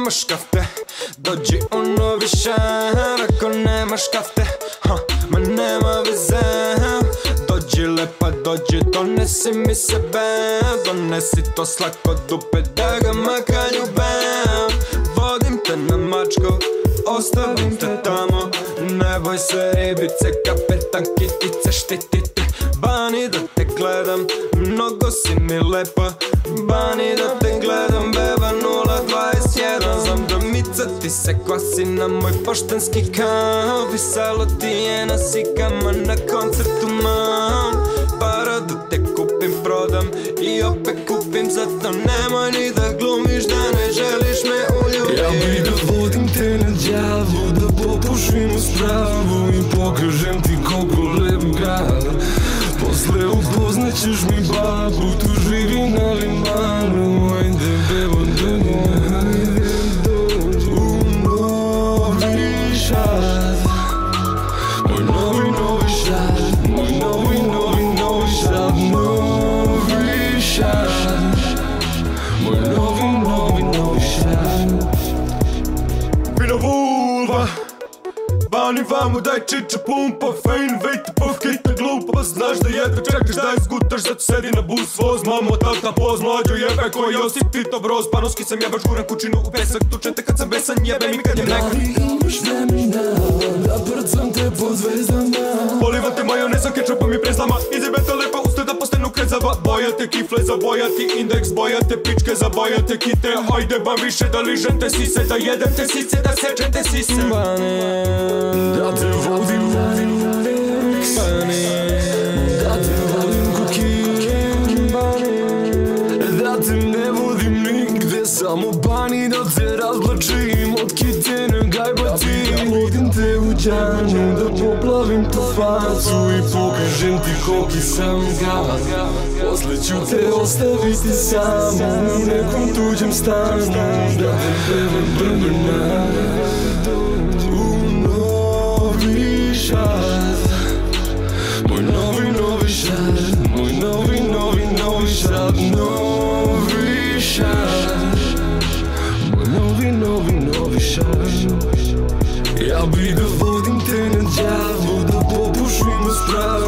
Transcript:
nemaš kafte, dođi u novi šar. Ako nemaš kafte, ma nema veze. Dođi lepa, dođi, donesi mi sebe. Donesi to slako dupe da ga maka ljubem. Vodim te na mačko, ostavim te tamo. Ne boj se ribice, kapetan kitice, štitite. Bani da te gledam, mnogo si mi lepa. Bani da te gledam, beba 021. Znam da micati se kvasi na moj poštanski kao. Viselo ti je na sikama na koncertu mam. Para da te kupim, prodam i opet kupim. Zato nemoj ni da glumiš da ne želiš me uljubiti. Ja bi da vodim te na đavu, da popušimo stravu i pokažem ti koliko lep grad. Posle upoznaćeš mi babu, tu živi na limanu. Ajde bebo dođi u novi šad. Moj novi šad, moj novi šad. Novi šad, moj novi šad. Fina vulva, bani vamo, daj čiča pumpa. Fejn, vejte, povkita glupa. Pa znaš da jedva čekaš da izgutaš, zato sedi na bus voz. Mamo, tata, poz, mlađo jebe ko Josip Tito Broz. Panoski sam jebaš, guram kućinu u pesak. Tučem te kad sam besan, jebe mi kad je mleka. Imaš vremena da prcam te po zvezdama. Polivam te majonezom, kečupom i prezlama. Izjebete lepa usta da postanu krezava. Bojate kifle, zabojati indeks. Bojate pičke, zabojate kite. Ajde ba više da ližem te sise, da jedem te sise, da sečem te sise. Da te vodim na Lex, da te vodim kokin, da te ne vodim nigde, samo bani da te razvlačim od kite na gajbati. Vodim te u džanu da poplavim tu facu i pokažem ti koliki sam gad. Posle ću te ostaviti samu u nekom tuđem stanu, da te pevam brna. Moj novi šad, moj novi šad. Novi šad, moj novi šad. Ja bi da vodim te na đavu, da popušimo spravu